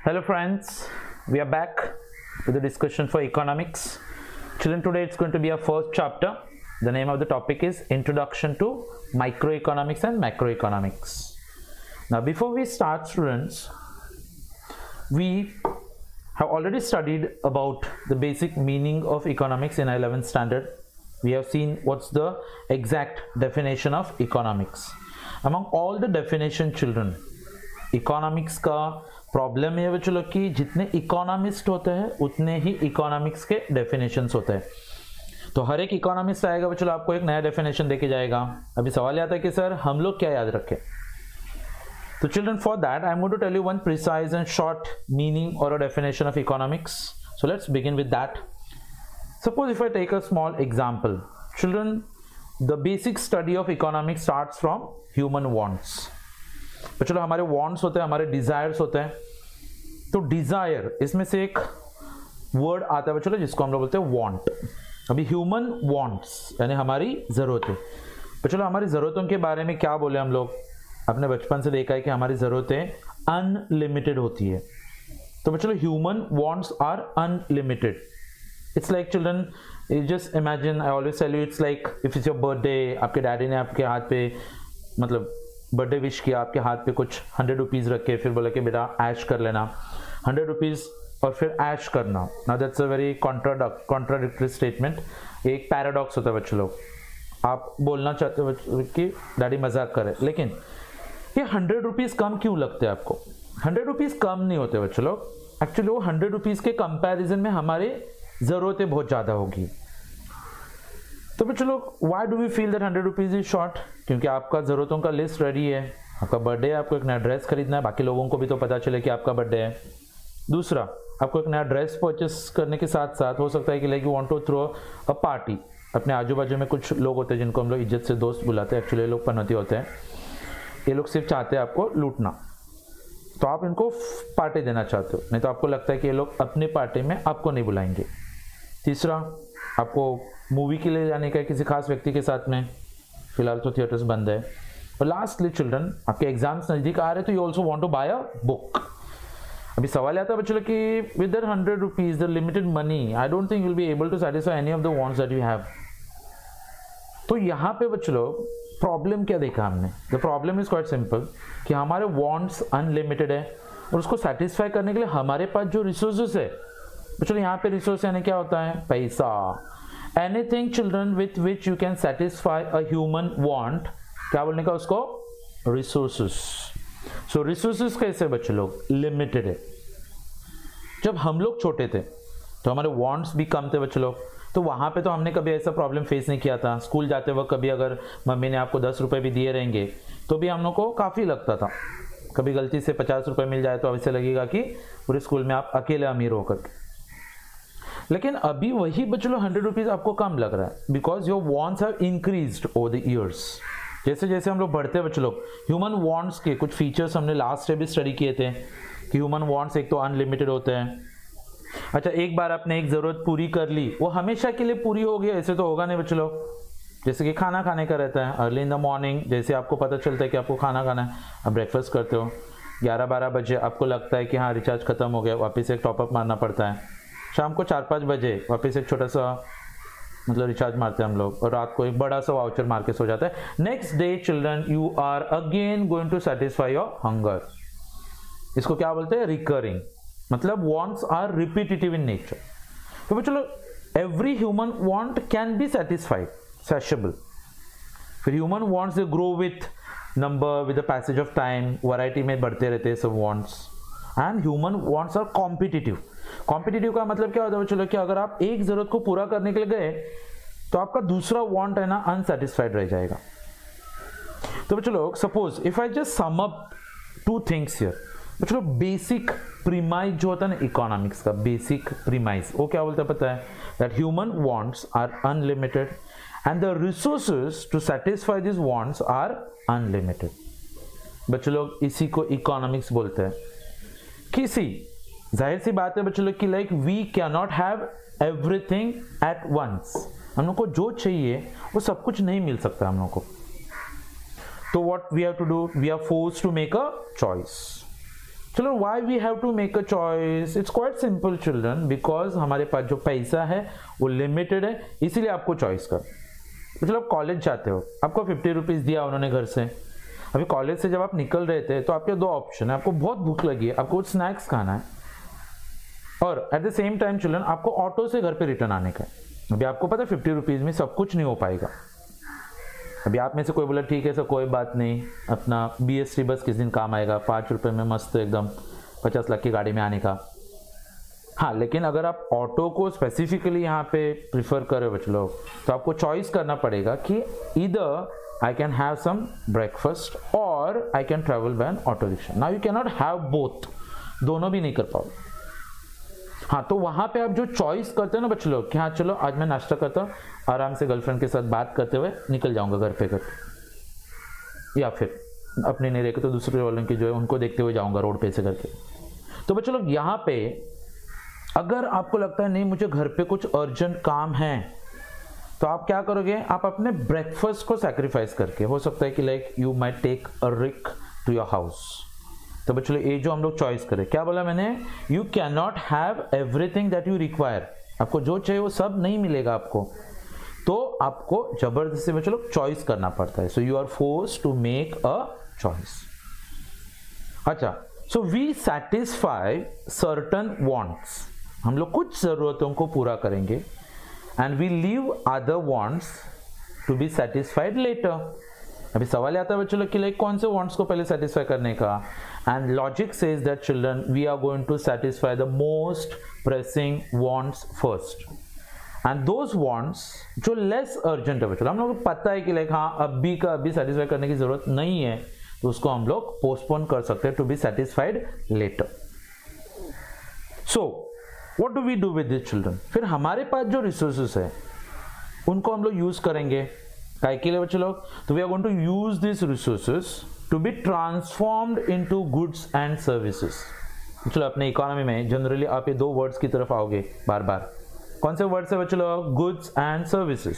Hello friends, we are back with the discussion for economics. Children, today it's going to be our first chapter. The name of the topic is Introduction to Microeconomics and Macroeconomics. Now before we start, students, we have already studied about the basic meaning of economics in 11th standard. We have seen what's the exact definition of economics. Among all the definition, children, economics का problem ये बच्चों लोग कि जितने economist होते हैं उतने ही economics के डेफिनेशंस होते हैं. तो हर एक इकोनॉमिस्ट आएगा बच्चों आपको एक नया डेफिनेशन देके जाएगा. अभी सवाल आता है कि सर हम लोग क्या याद रखें. तो children, for that I am going to tell you one precise and short meaning और a definition of economics. So let's begin with that. Suppose if I take a small example. Children, the basic study of economics starts from human wants. तो चलो हमारे wants होते हैं, हमारे desires होते हैं. तो डिजायर, इसमें से एक वर्ड आता है चलो जिसको हम लोग बोलते हैं वांट. अभी ह्यूमन वांट्स यानी हमारी जरूरतें. तो चलो हमारी जरूरतों के बारे में क्या बोले हम लोग. अपने बचपन से देखा है कि हमारी जरूरतें अनलिमिटेड होती है. तो बच्चों human wants are unlimited. It's like children, just imagine, I always tell you, it's like if it's your birthday, आपके डैडी ने आपके हाथ पे मतलब बर्थडे विश किया, आपके हाथ पे कुछ 100 रुपीज़ रखे, फिर बोला कि बेटा ऐश कर लेना. 100 रुपीज़ और फिर ऐश करना. Now that's a very contradictory statement. एक पैराडॉक्स होता है बच्चों लोग. आप बोलना चाहते हो कि डैडी मजाक करे, लेकिन ये 100 रुपीज़ कम क्यों लगते हैं आपको. 100 रुपीज़ कम नहीं होते बच्चों लोग. एक्चुअली वो 100 रुपीज़ के कंपैरिजन में हमारी ज़रूरतें बहुत ज़्यादा होगी. तो बच्चों लोग, why do we feel that 100 rupees is short. क्योंकि आपका ज़रूरतों का लिस्ट रेडी है. आपका बर्थडे है, आपको एक नया ड्रेस खरीदना है, बाकी लोगों को भी तो पता चले कि आपका बर्थडे है. दूसरा, आपको एक नया ड्रेस परचेस करने के साथ साथ हो सकता है कि like you want to throw a party. अपने आजू बाजू में कुछ लोग होते हैं जिनको हम लोग इज्जत से दोस्त बुलाते हैं. एक्चुअली ये लोग पनौती होते हैं. ये लोग सिर्फ चाहते हैं आपको लूटना. तो आप इनको पार्टी देना चाहते हो, नहीं तो आपको लगता है कि ये लोग अपनी पार्टी में आपको नहीं बुलाएंगे. तीसरा, आपको मूवी के लिए जाने का है किसी खास व्यक्ति के साथ में. फिलहाल तो थिएटर्स बंद है. और लास्टली चिल्ड्रन, आपके एग्जाम्स नज़दीक आ रहे हैं तो you also want to buy a book. अभी सवाल आता है बच्चों कि with that 100 rupees, the limited money, I don't think you will be able to satisfy any of the wants that you have. तो यहाँ पे बच्चों लोग प्रॉब्लम क्या देखा हमने. The problem is quite simple कि हमारे वांट्स अनलिमिटेड है और उसको सेटिस्फाई करने के लिए हमारे पास जो रिसोर्सेज है बच्चों, यहाँ पे रिसोर्स यानी क्या होता है, पैसा. Anything children with which you can satisfy a human want, क्या बोलने का उसको, रिसोर्सेस. सो रिसोर्सेस कैसे बच्चे लोग लिमिटेड है. जब हम लोग छोटे थे तो हमारे वांट्स भी कम थे बच्चे लोग. तो वहां पे तो हमने कभी ऐसा प्रॉब्लम फेस नहीं किया था. स्कूल जाते वक्त कभी अगर मम्मी ने आपको 10 रुपए भी दिए रहेंगे तो भी हम लोग को काफ़ी लगता था. कभी गलती से 50 रुपए मिल जाए तो अब ऐसे लगेगा कि पूरे स्कूल में आप अकेले अमीर होकर. लेकिन अभी वही बच्चों लोग 100 रुपीज़ आपको कम लग रहा है because your wants have increased over the years. जैसे जैसे हम लोग बढ़ते हैं बच्चों लोग, ह्यूमन वांट्स के कुछ फीचर्स हमने लास्ट से भी स्टडी किए थे कि ह्यूमन वांट्स एक तो अनलिमिटेड होते हैं. अच्छा, एक बार आपने एक ज़रूरत पूरी कर ली, वो हमेशा के लिए पूरी हो गया ऐसे तो होगा नहीं बच्चों लोग. जैसे कि खाना खाने का रहता है, अर्ली इन द मॉर्निंग जैसे आपको पता चलता है कि आपको खाना खाना है, आप ब्रेकफास्ट करते हो. 11-12 बजे आपको लगता है कि हाँ रिचार्ज खत्म हो गया, वापस एक टॉपअप मारना पड़ता है. शाम को 4-5 बजे वापस एक छोटा सा मतलब रिचार्ज मारते हैं हम लोग, और रात को एक बड़ा सा वाउचर मार के सो जाता है. Next day children, you are again going to satisfy your hunger. इसको क्या बोलते हैं, रिकरिंग. मतलब wants are repetitive in nature. तो चलो, every human want can be satisfied, satiable. फिर human wants they grow with number, with the passage of time, variety में बढ़ते रहते हैं सब wants. And human wants are competitive. Competitive का मतलब क्या होता है बच्चों लोग कि अगर आप एक जरूरत को पूरा करने के लिए गए तो आपका दूसरा वांट है ना अनसेटिस्फाइड रह जाएगा. तो बच्चों लोग, suppose if I just sum up 2 things here. बच्चों लोग, बेसिक प्रीमाइज जो होता है ना इकोनॉमिक्स का, बेसिक प्रीमाइज वो क्या बोलता है पता है, that human wants are unlimited and the resources to satisfy this wants are unlimited. बच्चों लोग, इसी को इकोनॉमिक्स बोलते हैं. किसी जाहिर सी बात है बच्चों लोग कि like we can not have everything at once. हम लोग को जो चाहिए वो सब कुछ नहीं मिल सकता हम लोग को. तो what we have to do, we are forced to make a choice. चलो why we have to make a choice? It's quite simple children, because हमारे पास जो पैसा है वो लिमिटेड है, इसीलिए आपको चॉइस कर। तो चलो आप कॉलेज जाते हो, आपको 50 रुपीज़ दिया उन्होंने घर से। अभी कॉलेज से जब आप निकल रहे थे तो आपके दो ऑप्शन है, आपको बहुत भूख लगी है, आपको कुछ स्नैक्स खाना है, और at the same time children आपको ऑटो से घर पे रिटर्न आने का है। अभी आपको पता है 50 रुपीज़ में सब कुछ नहीं हो पाएगा। अभी आप में से कोई बोला ठीक है सर कोई बात नहीं, अपना BST बस किस दिन काम आएगा, 5 रुपये में मस्त एकदम 50 लाख की गाड़ी में आने का। हाँ, लेकिन अगर आप ऑटो को स्पेसिफिकली यहाँ पे प्रिफर करें बच्चे लोग, तो आपको चॉइस करना पड़ेगा कि either I can have some breakfast or I can travel by an auto rickshaw. Now you cannot have both, दोनों भी नहीं कर पाओ। हाँ, तो वहाँ पे आप जो चॉइस करते हैं ना बच्चे लोग कि हाँ चलो आज मैं नाश्ता करता हूँ, आराम से गर्लफ्रेंड के साथ बात करते हुए निकल जाऊँगा घर पे करके, या फिर अपने नहीं रहेगा तो दूसरे वालों की जो है उनको देखते हुए जाऊँगा रोड पे से करके। तो बच्चे लोग यहाँ पे अगर आपको लगता है नहीं मुझे घर पे कुछ अर्जेंट काम है, तो आप क्या करोगे, आप अपने ब्रेकफास्ट को सैक्रिफाइस करके, हो सकता है कि like you might take a rick to your house. तो बच्चों ये जो हम लोग चॉइस करें, क्या बोला मैंने, you can not have everything that you require, आपको जो चाहिए वो सब नहीं मिलेगा आपको, तो आपको जबरदस्ती बच्चों लोग चॉइस करना पड़ता है। So you are forced to make a choice. अच्छा, so we satisfy certain wants, हम लोग कुछ जरूरतों को पूरा करेंगे, and we leave other wants to be satisfied later। अभी सवाल आता है बच्चों लोग कि लाइक कौन से wants को पहले satisfy करने का, and logic says that children we are going to satisfy the most pressing wants first, and those wants जो less urgent है बच्चों, हम लोग को पता है कि लाइक हाँ अभी का अभी satisfy करने की जरूरत नहीं है, तो उसको हम लोग postpone कर सकते हैं to be satisfied later। So What do we do with these children? फिर हमारे पास जो रिसोर्सेस है उनको हम लोग यूज करेंगे काय के लिए बच्चे लोग, तो we are going to use this resources to be transformed into goods and services. चलो अपने इकोनॉमी में जनरली आप ये दो वर्ड्स की तरफ आओगे बार बार, कौन से वर्ड्स है बच्चे लोग, गुड्स एंड सर्विसेज।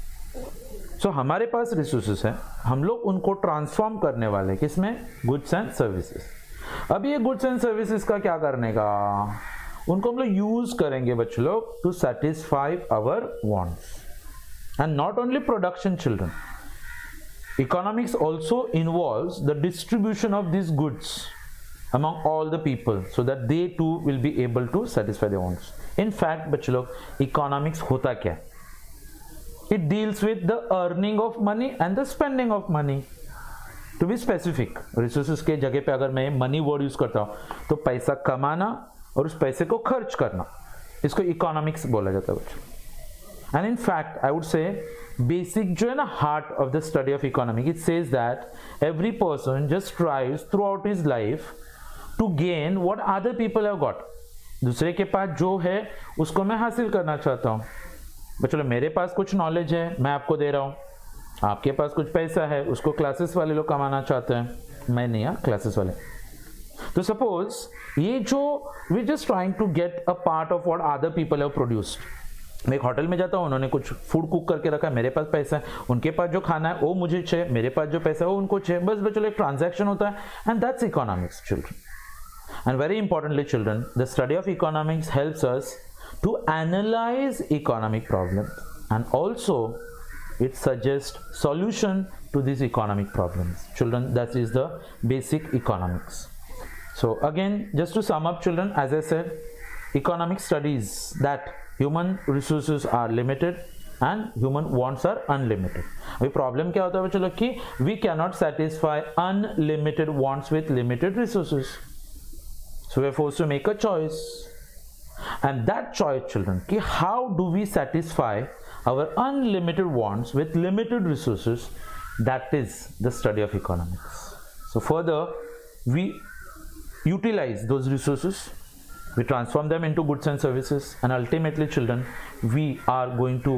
सो हमारे पास रिसोर्सेस है, हम लोग उनको ट्रांसफॉर्म करने वाले किसमें, गुड्स एंड सर्विसेज। अब ये गुड्स एंड सर्विसेज का क्या करने का, उनको हम लोग यूज करेंगे बच्चों लोग to satisfy our wants and not only production children. Economics also involves the distribution of this goods among all the people so that they too will be able to satisfy their wants. In fact बच्चों लोग economics होता क्या, it deals with the earning of money and the spending of money. To be specific, resources के जगह पे अगर मैं money word use करता हूँ तो पैसा कमाना और उस पैसे को खर्च करना, इसको इकोनॉमिक्स बोला जाता है बच्चों। And in fact I would say basic जो है ना heart of the study of economic, it says that every person just tries throughout his life to gain what other people have got. दूसरे के पास जो है उसको मैं हासिल करना चाहता हूँ। बच्चों मेरे पास कुछ नॉलेज है मैं आपको दे रहा हूँ, आपके पास कुछ पैसा है उसको क्लासेस वाले लोग कमाना चाहते हैं, मैं नहीं, क्लासेस वाले। तो सपोज ये जो we just trying to get a part of what other people have produced. मैं एक होटल में जाता हूँ, उन्होंने कुछ फूड कुक करके रखा है, मेरे पास पैसा है, उनके पास जो खाना है वो मुझे चाहिए, मेरे पास जो पैसा है वो उनको चाहिए, बस बच्चों एक ट्रांजैक्शन होता है, and that's economics children. And very importantly children, the study of economics helps us to analyse economic problems and also it suggests solution to these economic problems. Children, that is the basic economics. So again, just to sum up children, as I said, economics studies that human resources are limited and human wants are unlimited. अभी problem क्या होता है बच्चों लोग कि we cannot satisfy unlimited wants with limited resources. So we are forced to make a choice. And that choice children, कि how do we satisfy our unlimited wants with limited resources, that is the study of economics. So further we utilize those resources, we transform them into goods and services, and ultimately children we are going to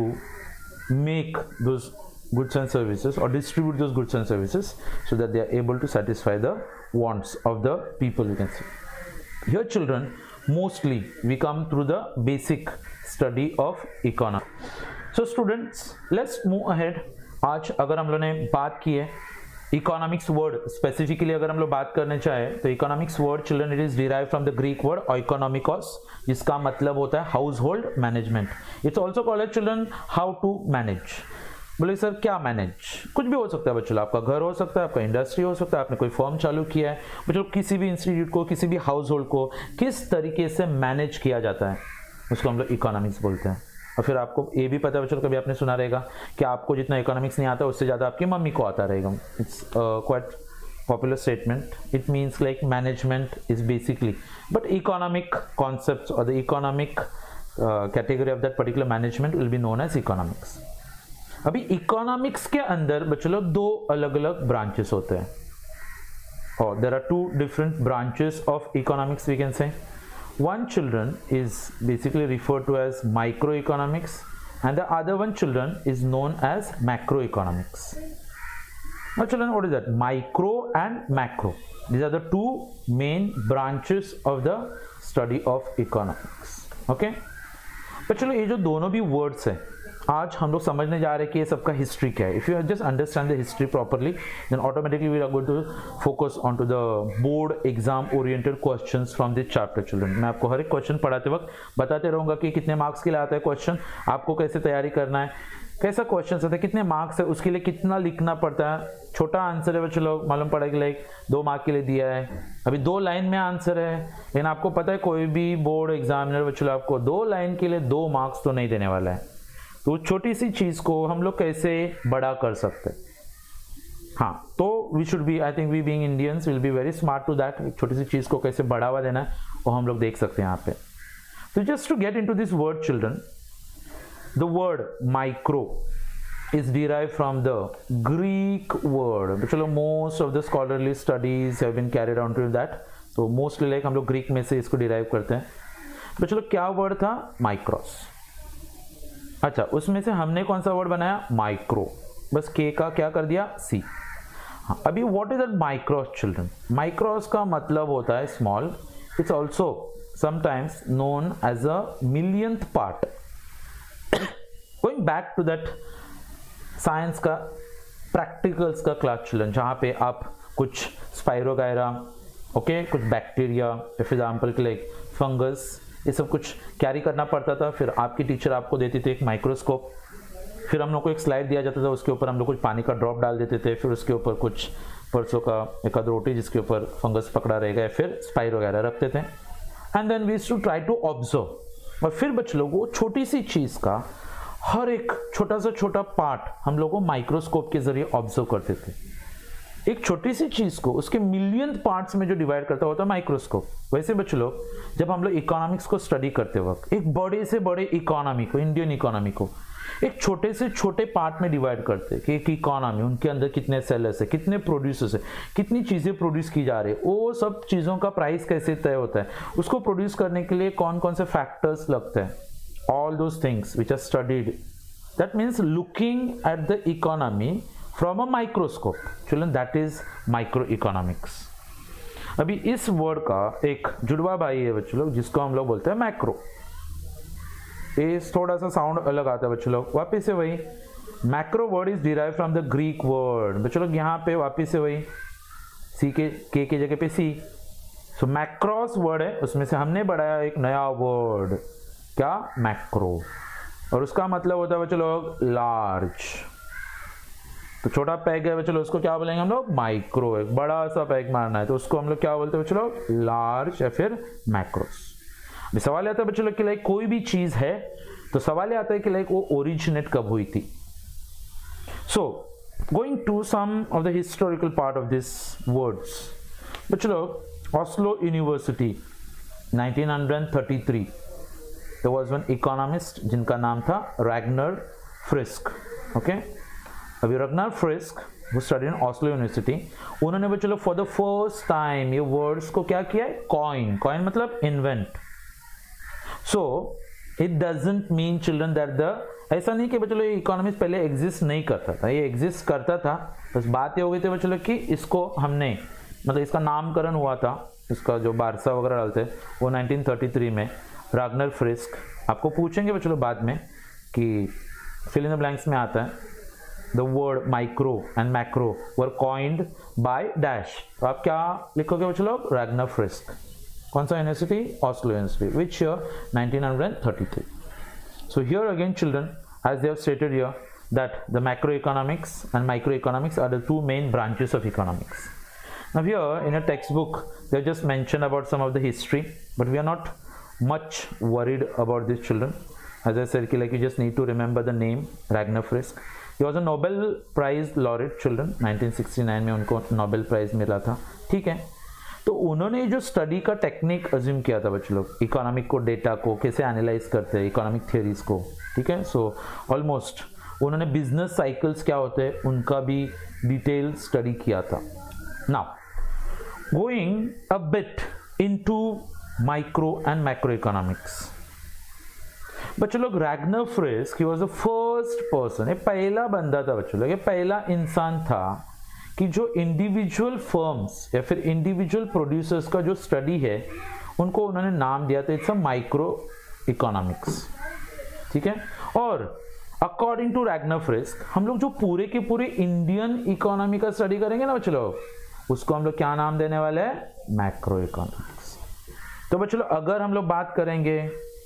make those goods and services or distribute those goods and services so that they are able to satisfy the wants of the people, you can see. Here children, mostly we come through the basic study of economics. So students, let's move ahead. आज अगर हम लोगों ने बात की है economics word specifically अगर हम लोग बात करने चाहें तो economics word children it is derive from the Greek word oikonomikos, जिसका मतलब होता है household management. It's also called children how to manage. बोले सर क्या मैनेज? कुछ भी हो सकता है बच्चों, आपका घर हो सकता है, आपका इंडस्ट्री हो सकता है, आपने कोई फर्म चालू किया है बच्चों, किसी भी इंस्टीट्यूट को, किसी भी हाउस होल्ड को किस तरीके से मैनेज किया जाता है उसको हम लोग इकोनॉमिक्स बोलते हैं। और फिर आपको ये भी पता है बच्चों, कभी आपने सुना रहेगा कि आपको जितना इकोनॉमिक्स नहीं आता उससे ज़्यादा आपकी मम्मी को आता रहेगा। It's quite popular statement. It means like management is basically, but economic concepts और the economic category of that particular management will be known as economics. अभी इकोनॉमिक्स के अंदर बच्चों लोग दो अलग अलग ब्रांचेस होते हैं, और there are two different branches of economics we can say. One children is basically referred to as microeconomics and the other one children is known as macroeconomics. Now children, what is that? Micro and macro. These are the two main branches of the study of economics. Okay? but चलो ये जो दोनों भी words हैं आज हम लोग समझने जा रहे हैं कि ये सबका हिस्ट्री क्या है। If you just understand the history properly then automatically we are going to focus on to the board exam oriented questions from this chapter children. मैं आपको हर एक क्वेश्चन पढ़ाते वक्त बताते रहूंगा कि कितने मार्क्स के लिए आता है क्वेश्चन, आपको कैसे तैयारी करना है, कैसा क्वेश्चन आता है, कितने मार्क्स है, उसके लिए कितना लिखना पड़ता है। छोटा आंसर है बच्चों लोग मालूम पड़ा कि लाइक 2 मार्क के लिए दिया है, अभी 2 लाइन में आंसर है, लेकिन आपको पता है कोई भी बोर्ड एग्जामिनर बच्चों लोग आपको 2 लाइन के लिए 2 मार्क्स तो नहीं देने वाला है। तो छोटी सी चीज को हम लोग कैसे बड़ा कर सकते हैं। हाँ, तो we should be, I think we being Indians will be very smart to that. छोटी सी चीज को कैसे बढ़ावा देना है वो हम लोग देख सकते हैं यहाँ पे। तो just to get into this word children, the word micro is derived from the Greek word. चलो most of the scholarly studies have been carried on to that. तो mostly like हम लोग ग्रीक में से इसको डिराइव करते हैं। तो चलो क्या वर्ड था? माइक्रोस। अच्छा, उसमें से हमने कौन सा वर्ड बनाया? माइक्रो। बस के का क्या कर दिया? सी। हाँ, अभी what is that micros children? Micros का मतलब होता है small. It's also sometimes known as a millionth part. Going back to that science का प्रैक्टिकल्स का क्लास चिल्ड्रन, जहाँ पे आप कुछ स्पाइरोगायरा, ओके, कुछ बैक्टीरिया, एग्जाम्पल के लाइक फंगस, ये सब कुछ कैरी करना पड़ता था। फिर आपकी टीचर आपको देती थी एक माइक्रोस्कोप, फिर हम लोग को एक स्लाइड दिया जाता था, उसके ऊपर हम लोग कुछ पानी का ड्रॉप डाल देते थे, फिर उसके ऊपर कुछ परसों का एक आध रोटी जिसके ऊपर फंगस पकड़ा रहेगा, फिर स्पाइरोगायरा रखते थे। And then we used to try to observe. और फिर बच्चे लोग वो छोटी सी चीज़ का हर एक छोटा से छोटा पार्ट हम लोग को माइक्रोस्कोप के जरिए ऑब्जर्व करते थे। एक छोटी सी चीज को उसके मिलियन पार्ट्स में जो डिवाइड करता होता है माइक्रोस्कोप। वैसे बच्चों लोग जब हम लोग इकोनॉमिक्स को स्टडी करते वक्त एक बड़े से बड़े इकोनॉमी को, इंडियन इकोनॉमी को एक छोटे से छोटे पार्ट में डिवाइड करते हैं कि एक इकोनॉमी, उनके अंदर कितने सेलर्स है, कितने प्रोड्यूसर्स है, कितनी चीजें प्रोड्यूस की जा रही है, वो सब चीजों का प्राइस कैसे तय होता है, उसको प्रोड्यूस करने के लिए कौन कौन से फैक्टर्स लगते हैं। All those things which are studied, that means looking at the economy from a microscope. Children, that is microeconomics. अभी इस वर्ड का एक जुड़वा भाई है बच्चों लोग जिसको हम लोग बोलते हैं मैक्रो। ये थोड़ा सा साउंड अलग आता है बच्चों लोग। वापिस से वही macro word is derive from the Greek word. बच्चों लोग यहाँ पे वापिस से वही सी के जगह पे सी, सो मैक्रोस वर्ड है, उसमें से हमने बढ़ाया एक नया वर्ड, क्या? मैक्रो। और उसका मतलब होता है बच्चों लोग लार्ज। तो छोटा पैग है बच्चों लोग, उसको क्या बोलेंगे हम लोग? माइक्रो। एक बड़ा सा पैग मारना है तो उसको हम लोग क्या बोलते हैं बच्चों लोग? लार्ज या फिर मैक्रोस। अभी सवाल आता है बच्चों लोग कि लाइक कोई भी चीज है तो सवाल आता है कि लाइक वो ओरिजिनेट कब हुई थी। So going to some of the historical part of this words बच्चों लोग, Oslo University 1933 there was one economist जिनका नाम था रैगनर फ्रिस्क। ओके, अभी Ragnar Frisch who studied in Oslo University, उन्होंने भी चलो फॉर द फर्स्ट टाइम ये वर्ड्स को क्या किया है? कॉइन। कॉइन मतलब invent. So it doesn't mean children that the, ऐसा नहीं कि बच्चों ये इकोनॉमिक्स पहले एग्जिस्ट नहीं करता था, ये एग्जिस्ट करता था, बस बात ये हो गई थी बच्चों कि इसको हमने मतलब इसका नामकरण हुआ था, इसका जो बारसा वगैरह डालते वो 1933 में रैगनर फ्रिस्क। आपको पूछेंगे बच्चों बाद में कि फिल इन द ब्लैंक्स में आता है, the word micro and macro were coined by dash. तो आप क्या लिखोगे बच्चों लोग? Ragnar Frisch. कौन सा university? Oslo University. Which year? 1933. So here again children, as they have stated here, that the macroeconomics and microeconomics are the two main branches of economics. Now here in a textbook they have just mentioned about some of the history, but we are not much worried about these children. As I said, like you just need to remember the name Ragnar Frisk. He was a Nobel Prize laureate children. 1969 में उनको Nobel prize मिला था. ठीक है, तो उन्होंने जो study का टेक्निक अज्यूम किया था बच्चों लोग, इकोनॉमिक को, डेटा को कैसे एनालाइज करते हैं, इकोनॉमिक थियरीज को. ठीक है, सो ऑलमोस्ट उन्होंने बिजनेस साइकिल्स क्या होते हैं उनका भी डिटेल स्टडी किया था. Now going a bit into micro and macro economics. बच्चों लोग Ragnar Frisch, he was the first person, ये पहला बंदा था बच्चों लोग, ये पहला इंसान था कि जो इंडिविजुअल फर्म्स या फिर इंडिविजुअल प्रोड्यूसर्स का जो स्टडी है उनको उन्होंने नाम दिया था इट्स अ माइक्रो इकोनॉमिक्स. ठीक है, और अकॉर्डिंग टू रैगनर फ्रिस्क हम लोग जो पूरे के पूरे इंडियन इकोनॉमी का स्टडी करेंगे ना बच्चों लोग, उसको हम लोग क्या नाम देने वाले हैं? Macro economics. तो बच्चों लोग अगर हम लोग बात करेंगे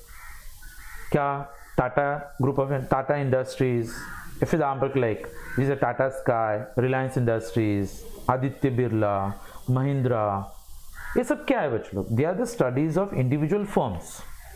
क्या Tata group of Tata industries, if example like this Tata sky, Reliance industries, Aditya Birla, Mahindra, ये सब क्या है बच्चों लोग? They are the studies of individual firms.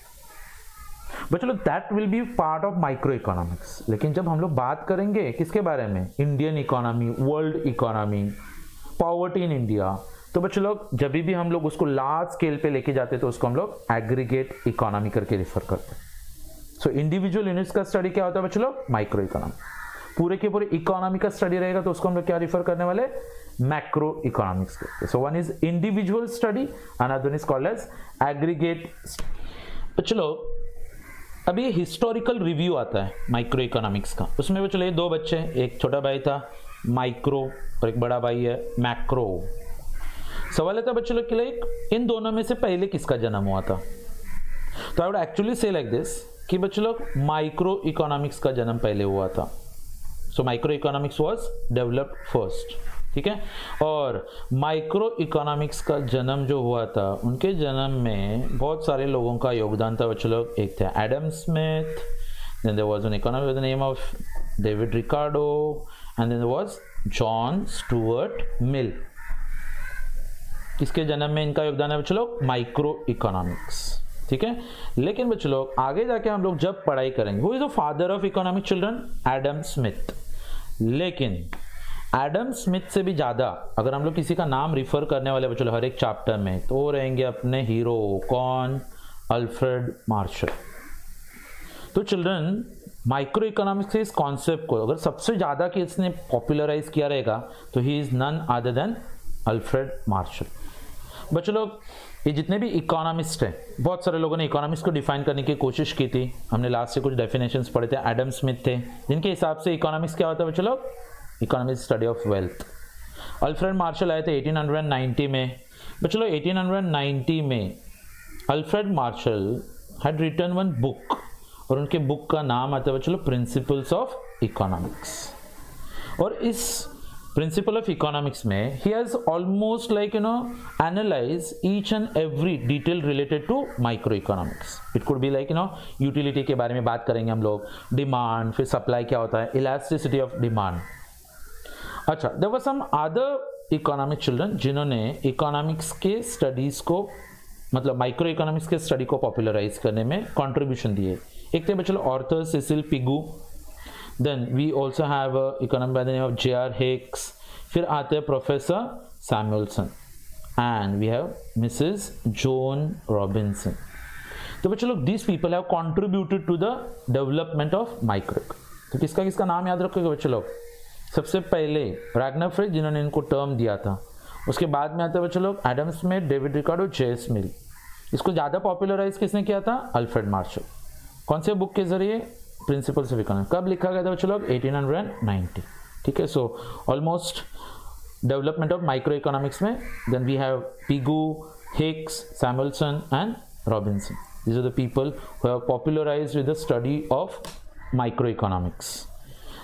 बच्चों लोग that will be part of micro economics. लेकिन जब हम लोग बात करेंगे किसके बारे में? Indian economy, world economy, poverty in India, तो बच्चों लोग जब भी हम लोग उसको लार्ज स्केल पे लेके जाते तो उसको हम लोग एग्रीगेट इकोनॉमी करके रिफर करते हैं. सो इंडिविजुअल यूनिट्स का स्टडी क्या होता है बच्चों लोग? Micro economy. पूरे के पूरे इकोनॉमी का स्टडी रहेगा तो उसको हम लोग क्या रिफर करने वाले? मैक्रो इकोनॉमिक्स के. So one is individual study, another is called as aggregate. बच्चों लोग अभी हिस्टोरिकल रिव्यू आता है माइक्रो इकोनॉमिक्स का. उसमें बच्चों लोग दो बच्चे, एक छोटा भाई था माइक्रो और एक बड़ा भाई है मैक्रो. सवाल था बच्चों लोग के लिए इन दोनों में से पहले किसका जन्म हुआ था? तो I would actually say like this कि बच्चों लोग माइक्रो इकोनॉमिक्स का जन्म पहले हुआ था. So micro economics was developed first. ठीक है, और माइक्रो इकोनॉमिक्स का जन्म जो हुआ था, उनके जन्म में बहुत सारे लोगों का योगदान था बच्चों लोग. एक थे Adam Smith, then there was an economist with the name of David Ricardo, and then there was John Stuart Mill. इसके जन्म में इनका योगदान है बच्चों लोग माइक्रो इकोनॉमिक्स. ठीक है, लेकिन बच्चों लोग आगे जाके हम लोग जब पढ़ाई करेंगे, who is the father of economic children? Adam Smith. लेकिन एडम स्मिथ से भी ज्यादा अगर हम लोग किसी का नाम रिफर करने वाले बच्चों लोग हर एक चैप्टर में, तो रहेंगे अपने हीरो. कौन? Alfred Marshall. तो चिल्ड्रन माइक्रो इकोनॉमिक्स के इस कॉन्सेप्ट को अगर सबसे ज्यादा किसने पॉपुलराइज किया रहेगा तो he is none other than Alfred Marshall. बच्चों लोग ये जितने भी इकोनॉमिस्ट हैं, बहुत सारे लोगों ने इकोनॉमिक्स को डिफाइन करने की कोशिश की थी. हमने लास्ट से कुछ डेफिनेशंस पढ़े थे. एडम स्मिथ थे जिनके हिसाब से इकोनॉमिक्स क्या होता है बच्चों लोग? Economic study of wealth. Alfred Marshall आए थे 1890 में. बच्चों लोग 1890 में Alfred Marshall had written one book, और उनके बुक का नाम आता है बच्चों लोग प्रिंसिपल्स ऑफ इकोनॉमिक्स. और इस प्रिंसिपल ऑफ इकोनॉमिक्स में he has almost like analyse each and every detail related to micro economics. It could be like utility के बारे में बात करेंगे हम लोग, डिमांड, फिर सप्लाई क्या होता है, इलास्टिसिटी ऑफ डिमांड. अच्छा, there were some other economic children जिन्होंने इकोनॉमिक्स के स्टडीज को, मतलब माइक्रो इकोनॉमिक्स के स्टडी को पॉपुलराइज करने में कंट्रीब्यूशन दिए. एक थे बच्चों Arthur Cecil Pigou. Then we also have a economist by the name of J.R. Hicks. फिर आते हैं professor Samuelson, and we have Mrs. Joan Robinson. तो बच्चों लोग these people have contributed to the development of micro. तो किसका किसका नाम याद रखोगे बच्चों लोग? सबसे पहले रैगनर फ्रिस्क जिन्होंने इनको टर्म दिया था. उसके बाद में आते हैं बच्चों लोग Adam Smith, David Ricardo, J S. Mill. इसको ज़्यादा पॉपुलराइज किसने किया था? Alfred Marshall. कौन से बुक के जरिए? Principles of economics. कब लिखा गया था बच्चों लोग? 1890. ठीक है, सो almost development of micro economics में then we have Pigou, Hicks, Samuelson and Robinson. These are the people who have popularized with the study of microeconomics.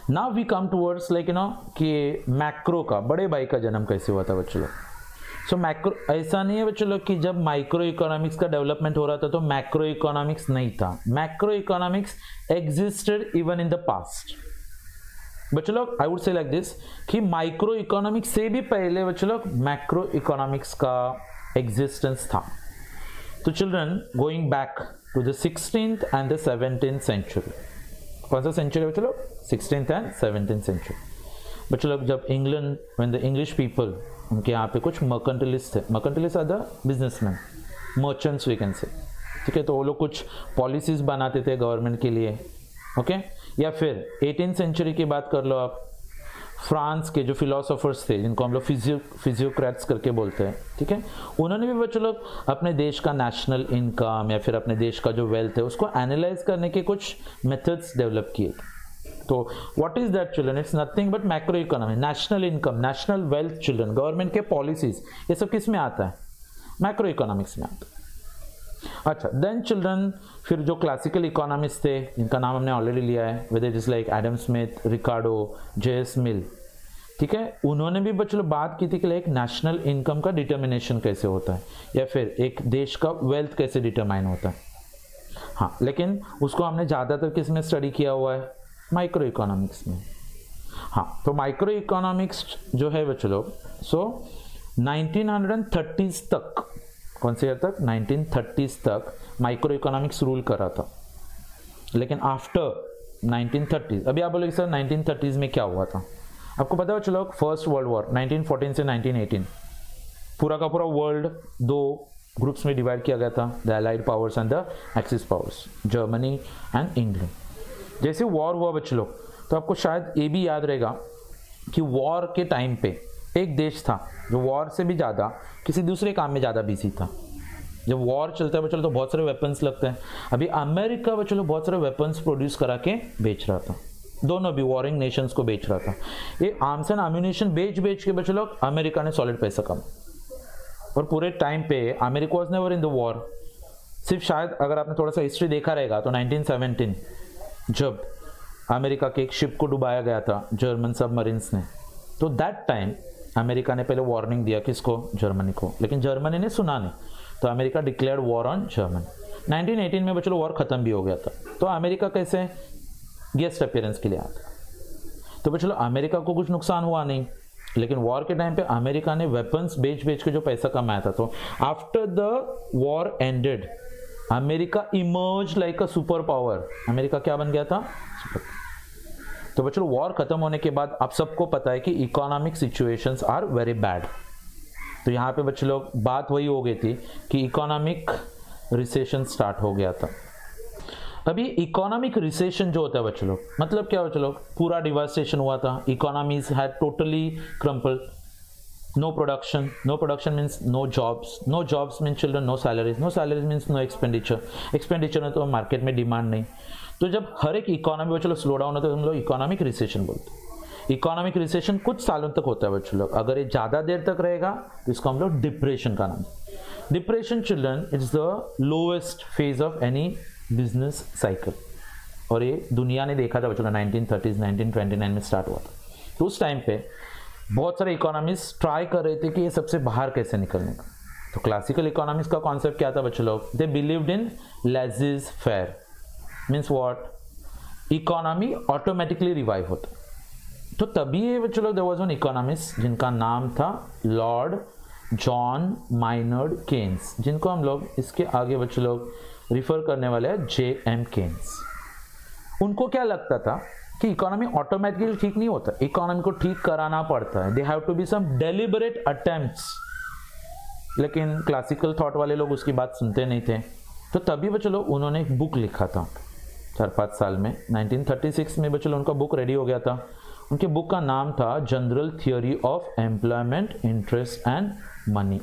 Now we come towards like कि मैक्रो का, बड़े भाई का जन्म कैसे हुआ था बच्चों लोग। सो मैक्रो, ऐसा नहीं है बच्चों लोग कि जब माइक्रो इकोनॉमिक्स का डेवलपमेंट हो रहा था तो मैक्रो इकोनॉमिक्स नहीं था। Macro economics existed even in the past बच्चों लोग। I would say like this कि माइक्रो इकोनॉमिक्स से भी पहले बच्चों लोग मैक्रो इकोनॉमिक्स का एग्जिस्टेंस था। तो children, going back to the 16th and the 17th century, कौन सा सेंचुरी बच्चों लोग? 16th एंड 17th सेंचुरी बच्चों लोग। जब England, when the English people, उनके यहाँ पे कुछ मर्केंटलिस्ट थे। Mercantilist are the businessman, merchants we can say, ठीक है। तो वो लोग कुछ पॉलिसीज बनाते थे गवर्नमेंट के लिए, ओके। या फिर 18th सेंचुरी की बात कर लो आप, फ्रांस के जो फिलोसोफर्स थे जिनको हम लोग फिजियोक्रेट्स करके बोलते हैं, ठीक है, उन्होंने भी बच्चों लोग अपने देश का नेशनल इनकम या फिर अपने देश का जो वेल्थ है उसको एनालाइज करने के कुछ मेथड्स डेवलप किए। तो what is that children? It's nothing but macro economy, national income, national wealth children, government के पॉलिसीज, ये सब किस में आता है? मैक्रो इकोनॉमिक्स में आता है। अच्छा, देन चिल्ड्रन, फिर जो क्लासिकल इकोनॉमिस्ट थे इनका नाम हमने ऑलरेडी लिया है, whether it is like Adam Smith, Ricardo, J S. Mill, ठीक है। उन्होंने भी बच्चों बात की थी कि लाइक नेशनल इनकम का डिटर्मिनेशन कैसे होता है या फिर एक देश का वेल्थ कैसे डिटरमाइन होता है। हाँ, लेकिन उसको हमने ज़्यादातर किस में स्टडी किया हुआ है? माइक्रो इकोनॉमिक्स में। हाँ, तो माइक्रो इकोनॉमिक्स जो है बच्चों लोग, सो 1930s तक, कौन से ईयर तक? 1930s तक माइक्रो इकोनॉमिक्स रूल कर रहा था। लेकिन आफ्टर 1930s, अभी आप बोलोगे सर 1930s में क्या हुआ था? आपको पता है चलो, फर्स्ट वर्ल्ड वॉर 1914 से 1918, पूरा का पूरा वर्ल्ड दो ग्रुप्स में डिवाइड किया गया था, the allied powers and the axis powers, Germany and England. जैसे वॉर हुआ बच्चे लोग, तो आपको शायद ये भी याद रहेगा कि वॉर के टाइम पे एक देश था जो वॉर से भी ज़्यादा किसी दूसरे काम में ज़्यादा बिजी था। जब वॉर चलता है बच्चों तो बहुत सारे वेपन्स लगते हैं। अभी अमेरिका बच्चों बहुत सारे वेपन्स प्रोड्यूस करा के बेच रहा था, दोनों भी वॉरिंग नेशंस को बेच रहा था। ये आर्म्स एंड एम्यूनिशन बेच के बच्चों लोग अमेरिका ने सॉलिड पैसा कमा। और पूरे टाइम पे America was never in the war. सिर्फ शायद अगर आपने थोड़ा सा हिस्ट्री देखा रहेगा तो 1917 जब अमेरिका के एक शिप को डुबाया गया था जर्मन सबमरीन्स ने, तो दैट टाइम अमेरिका ने पहले वार्निंग दिया किसको? जर्मनी को, लेकिन जर्मनी ने सुना नहीं, तो America declared war on Germany. 1918 में बच्चों वॉर खत्म भी हो गया था, तो अमेरिका कैसे गेस्ट अपीयरेंस के लिए आता, तो बच्चों अमेरिका को कुछ नुकसान हुआ नहीं, लेकिन वॉर के टाइम पे अमेरिका ने वेपन्स बेच के जो पैसा कमाया था। तो after the war ended America emerge like a super power. America क्या बन गया था? सुपर। तो बच्चों वॉर खत्म होने के बाद आप सबको पता है कि economic situations are very bad. तो यहाँ पे बच्चे लोग बात वही हो गई थी कि इकोनॉमिक रिसेशन स्टार्ट हो गया था। अभी इकोनॉमिक रिसेशन जो होता है बच्चे लोग, मतलब क्या बच्चे लोग? पूरा डिवास्टेशन हुआ था, economies had totally crumple, no production means no jobs means children no salaries means no expenditure में तो मार्केट में डिमांड नहीं। तो जब हर एक इकोनॉमी बच्चों लोग स्लो डाउन होता है तो हम लोग इकोनॉमिक रिसेशन बोलते हैं। इकोनॉमिक रिसेशन कुछ सालों तक होता है बच्चों लोग, अगर ये ज़्यादा देर तक रहेगा तो इसको हम लोग डिप्रेशन का नाम। Depression children it's the lowest phase of any business cycle, और ये दुनिया ने देखा था बच्चों 1930s 1929 में स्टार्ट हुआ था। तो उस टाइम पे बहुत सारे इकोनॉमिस्ट ट्राई कर रहे थे कि ये सबसे बाहर कैसे निकलने का। तो क्लासिकल इकोनॉमिक्स का कॉन्सेप्ट क्या था बच्चों लोग? They believed in laissez faire, means what? Economy automatically revive होता। तो तभी ये बच्चों लोग, देयर वाज वन इकोनॉमिस्ट जिनका नाम था लॉर्ड जॉन माइनर्ड केन्स, जिनको हम लोग इसके आगे बच्चों लोग रिफर करने वाले हैं J.M. केन्स। उनको क्या लगता था कि इकोनॉमी ऑटोमेटिकली ठीक नहीं होता, इकोनॉमी को ठीक कराना पड़ता है, they have to be some deliberate attempts. लेकिन क्लासिकल थॉट वाले लोग उसकी बात सुनते नहीं थे। तो तभी बच्चों लोग उन्होंने एक बुक लिखा था 4-5 साल में, 1936 में बच्चों लोग उनका बुक रेडी हो गया था। उनके बुक का नाम था general theory of employment, interest and money.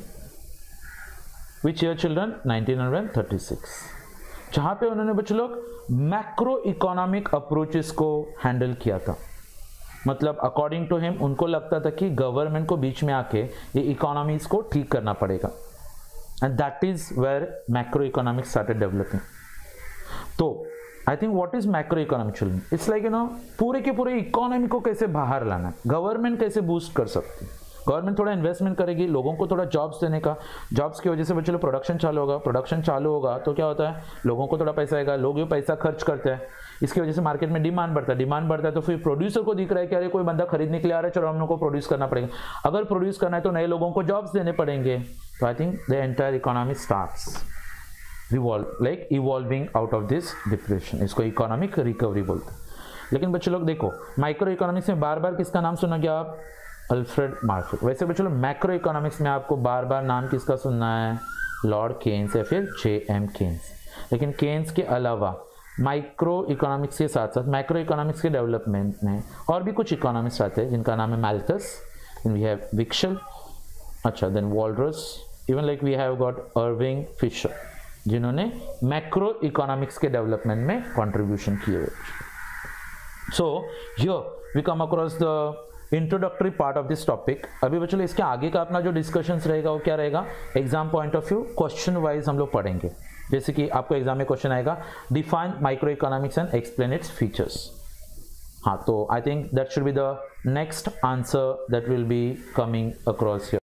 Which year children? 1936, जहां पे उन्होंने बच्चों लोग मैक्रो इकोनॉमिक अप्रोचेस को हैंडल किया था। मतलब अकॉर्डिंग टू हिम उनको लगता था कि गवर्नमेंट को बीच में आके ये इकोनॉमीज को ठीक करना पड़ेगा, and that is where macro economics started developing. तो I think what is macro economic children, it's like पूरे के पूरे इकोनॉमी को कैसे बाहर लाना है, गवर्नमेंट कैसे बूस्ट कर सकती है, गवर्नमेंट थोड़ा इन्वेस्टमेंट करेगी, लोगों को थोड़ा जॉब्स देने का, जॉब्स की वजह से बच्चे लोग प्रोडक्शन चालू होगा तो क्या होता है, लोगों को थोड़ा पैसा आएगा, लोग ये पैसा खर्च करते हैं, इसकी वजह से मार्केट में डिमांड बढ़ता है तो फिर प्रोड्यूसर को दिख रहा है कि अरे कोई बंदा खरीदने के लिए आ रहा है, चलो हम लोग को प्रोड्यूस करना पड़ेगा, अगर प्रोड्यूस करना है तो नए लोगों को जॉब्स देने पड़ेंगे, तो I think the entire economy starts evolving out of this depression, इसको इकोनॉमिक रिकवरी बोलते हैं। लेकिन बच्चे लोग देखो, माइक्रो इकोनॉमिक्स में बार बार किसका नाम सुना गया आप, अल्फ्रेड मार्शल। वैसे बच्चे लोग मैक्रो इकोनॉमिक्स में आपको बार बार नाम किसका सुनना है, लॉर्ड केन्स या फिर J.M. केन्स। लेकिन केन्स के अलावा माइक्रो इकोनॉमिक्स के साथ साथ मैक्रो इकोनॉमिक्स के डेवलपमेंट में और भी कुछ इकोनॉमिस्ट आते हैं जिनका नाम है मैल्थस, वी हैव विक्शल, अच्छा then Walras, even like we have got Irving Fisher, जिन्होंने मैक्रो इकोनॉमिक्स के डेवलपमेंट में कंट्रीब्यूशन किए हुए। So here we come across the introductory part of this topic. अभी बच्चों इसके आगे का अपना जो डिस्कशंस रहेगा वो क्या रहेगा, exam point of view question wise हम लोग पढ़ेंगे। जैसे कि आपको एग्जाम में क्वेश्चन आएगा, define micro economics and explain its features. हाँ, तो I think that should be the next answer that will be coming across here.